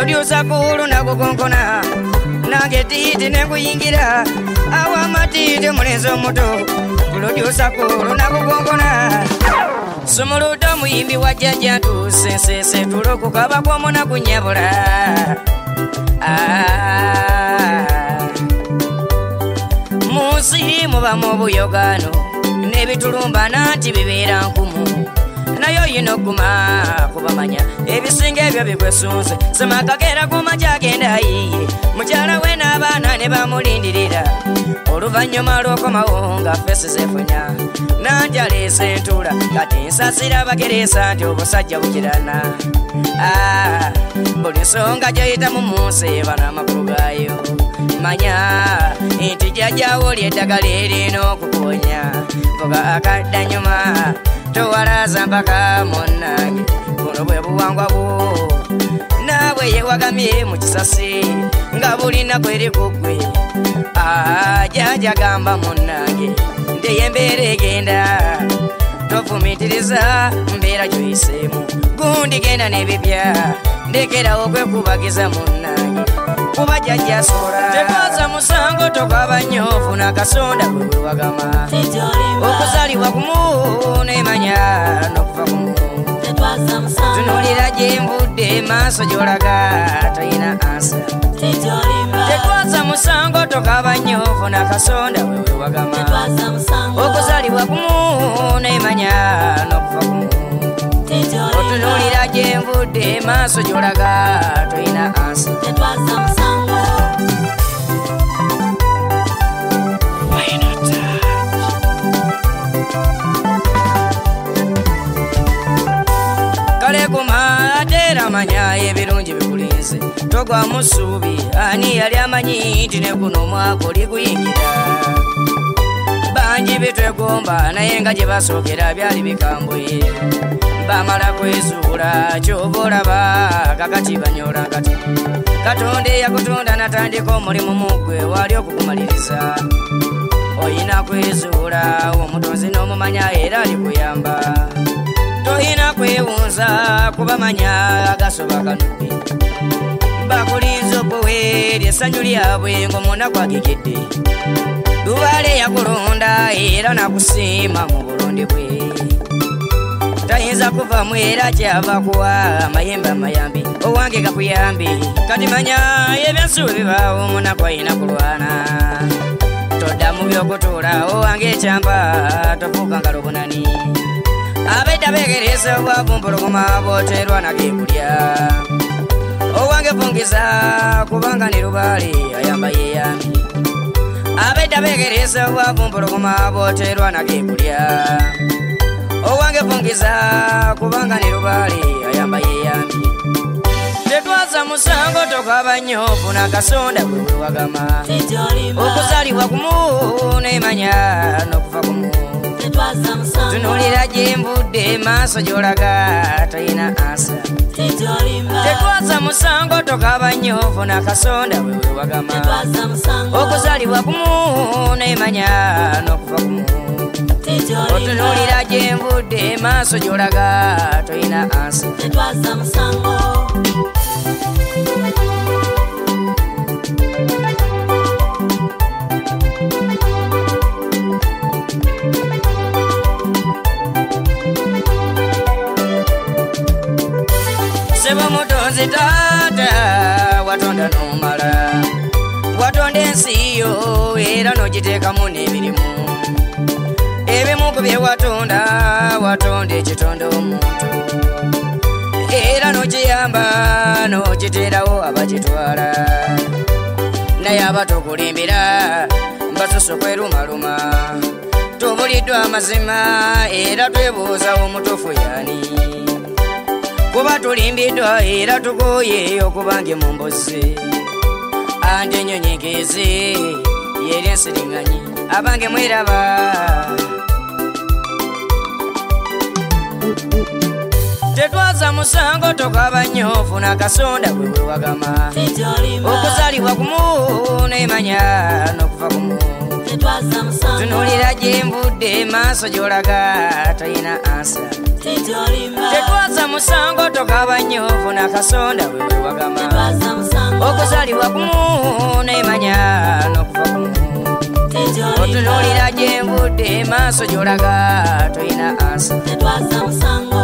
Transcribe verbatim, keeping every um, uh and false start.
producer kulu nakukonkona nange titi nekuyingira awa matiti mulenzo muto producer kulu nakukonkona Sumuluto muyimbi wa jajja tusensese tulokukaba kwomona kunyabula ah. Munsi muba mu buyogano nebitulumba nanti bibeera nkumu nayo yino guma kubamanya ebisinga ebyo bikwesunze semakagera kuma kyagenda yiye mukyala we n'abaana ne bamulindirira oluvannyuma lw'okomawo nga fesi zefunya nanjaleese entula kati nsasira bageresa nti obusajja bukirana ah, buli nsonga gyoyitamu munsi eba n'amakulu gaayo manya nti jjajjawo lyeddagala erina okukonya vuga akaddanyuma towalaza mpaka munnange buno bwe buwangwa bwo naabwe yewagamye mu kisasi nga bulina kweri kugwe jjajja gamba munnange ndeye embeera egenda tofumitiriza mbeera gyoyiseemu gundi genda n'ebibya ndekerawo kwekubagiza munnange kuba jjajja asobola tekwaza musango tokaba nnyo ofuna akasonda gwe gwe wagama okuzalibwa kumu nemanya n'okuva kumu tunulira gye nvudde maaso gy'olaga toyina ansa tekwaza musango tokaba nnyo ofuna akasonda gwe gwe wagama okuzalibwa kumu nemanya n'okuva kumu otunulira gye nvudde maaso gy'olaga toyina ansa kale kumaatera manya ebirungi bikulinze togwa musuubi ani yali amanyi nti ne guno omwaka oli guyingira bangi bitwegomba naye nga gye basookera byali bikambwe bamala kwezuula kyova olaba kakati banyola kati katonda eyakutonda natandika omulimu mugwe wali okugumaliriza oyina kwezuula omutonzi n'omumanya era alikuyamba toyina kwewunza kubamanya agasoba kanubbi bakulinza okuweerya essanyu lyabwe ng'omunaku agegedde lubaale yakulonda era nakusiima mu bulonde bwe tayinza kuvamu era kyava kuwa amayembe amayambi owange gakuyambi kati manya ebyensubi bibaawo omunaku ayina kulwana todda mu byokutuula owange ekyamba tofuuka ngalobunani abedda begeresa obwavu mpologoma booterwa nagekulya owange fungiza kubanga ne lubaale ayamba yeyambi abedda begeresa obwavu mpologoma booterwa nagekulya owange fungiza kubanga ne lubaale ayamba yeyambi tetwaza musango tokaba nnyo ofuna akasonda gwe gwe wagama okuzalibwa kumu nemanya n'okuva kumu tunulira gye nvudde maaso gy'olaga toyina ansa tetwaza musango tokaba nnyo ofuna akasonda gwe gwe wagama okuzalibwa kumu nemanya n'okuva kumu otunulira gye nvudde maaso gy'olaga toyina ansa sebo mutonzi taata watonda n'omala watonda ensi yo era n'ogiteekamu n'emirimu ebimu ku bye watonda watonda ekitonda omuntu era n'okiyamba n'okiteerawo abakitwala naye abatokulimbira mbasusu kwerumaluma tubuliddwa amazima era twebuuza omutuufu yani kuba tulimbiddwa era tugoye okubange mu mbuzi andi ennyonyigizi yeri ensiriŋŋanyi abange mweraba tetwaza musango tokaba nnyo ofuna akasonda gwe gwe wagama okuzalibwa kumu nemanya n'okuva kumu tunulira gye nvudde maaso gy'olaga toyina ansa tetwaza musango tokaba nnyo funa kasonda wewe wagama okuzalibwa kumu nemanya n'okuva kumu otunuulira gye nvudde maaso gy'olaga toyina ansa